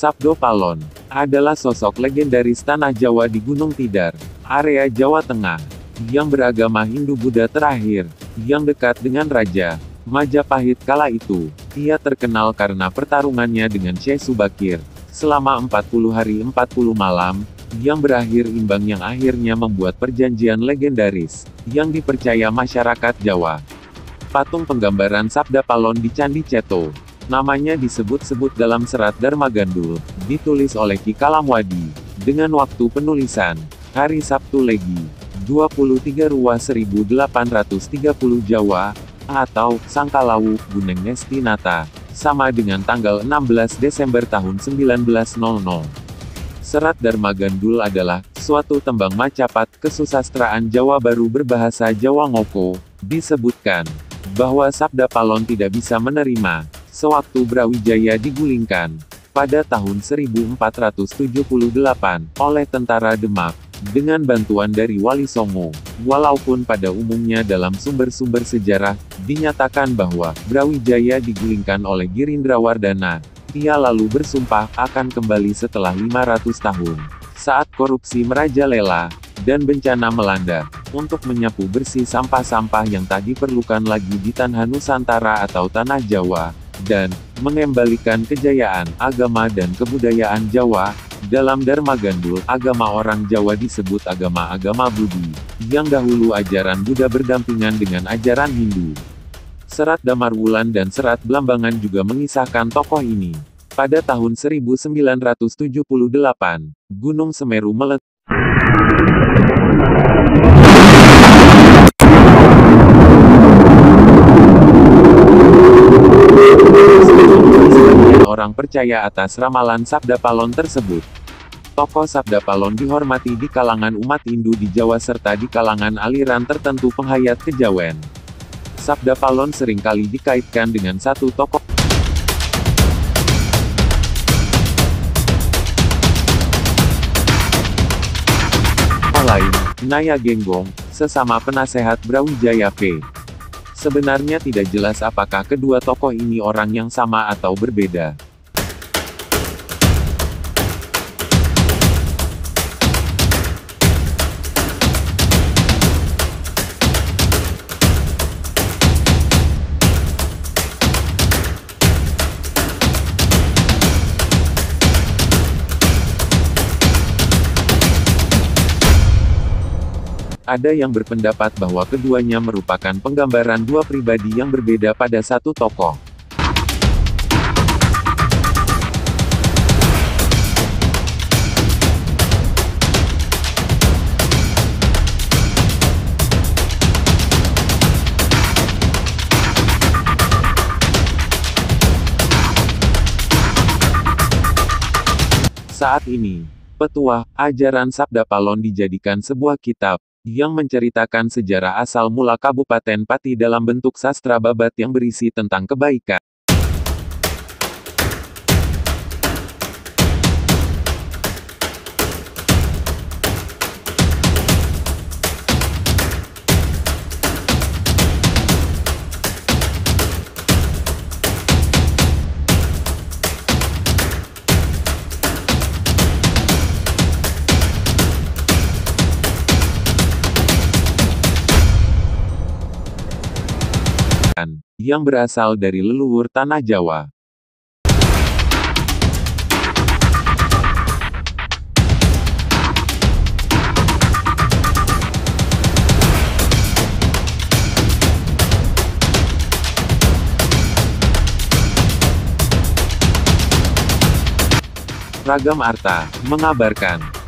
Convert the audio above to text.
Sabdo Palon adalah sosok legendaris tanah Jawa di Gunung Tidar, area Jawa Tengah, yang beragama Hindu-Buddha terakhir, yang dekat dengan Raja Majapahit kala itu. Ia terkenal karena pertarungannya dengan Syekh Subakir, selama 40 hari 40 malam, yang berakhir imbang yang akhirnya membuat perjanjian legendaris, yang dipercaya masyarakat Jawa. Patung penggambaran Sabda Palon di Candi Ceto, namanya disebut-sebut dalam serat Dharma Gandul, ditulis oleh Ki Kalamwadi, dengan waktu penulisan, hari Sabtu Legi, 23 Ruah 1830 Jawa, atau, Sangkalawu, Guneng Nestinata, sama dengan tanggal 16 Desember tahun 1900. Serat Dharma Gandul adalah suatu tembang macapat kesusastraan Jawa Baru berbahasa Jawa Ngoko. Disebutkan bahwa Sabda Palon tidak bisa menerima sewaktu Brawijaya digulingkan pada tahun 1478 oleh tentara Demak dengan bantuan dari Wali Songo. Walaupun pada umumnya dalam sumber-sumber sejarah dinyatakan bahwa Brawijaya digulingkan oleh Girindrawardana, ia lalu bersumpah akan kembali setelah 500 tahun, saat korupsi merajalela dan bencana melanda, untuk menyapu bersih sampah-sampah yang tak diperlukan lagi di tanah Nusantara atau tanah Jawa, dan mengembalikan kejayaan agama dan kebudayaan Jawa. Dalam Dharma Gandul, agama orang Jawa disebut agama-agama Budi, yang dahulu ajaran Buddha berdampingan dengan ajaran Hindu. Serat Damarwulan dan Serat Blambangan juga mengisahkan tokoh ini. Pada tahun 1978, Gunung Semeru meletus. Orang percaya atas ramalan Sabda Palon tersebut. Tokoh Sabda Palon dihormati di kalangan umat Hindu di Jawa serta di kalangan aliran tertentu penghayat kejawen. Sabda Palon seringkali dikaitkan dengan satu tokoh lain, Naya Genggong, sesama penasehat Brawijaya P. Sebenarnya tidak jelas apakah kedua tokoh ini orang yang sama atau berbeda. Ada yang berpendapat bahwa keduanya merupakan penggambaran dua pribadi yang berbeda pada satu tokoh. Saat ini, Petuah, ajaran Sabda Palon dijadikan sebuah kitab yang menceritakan sejarah asal mula Kabupaten Pati dalam bentuk sastra babat yang berisi tentang kebaikan. Yang berasal dari leluhur tanah Jawa. Ragam Arta mengabarkan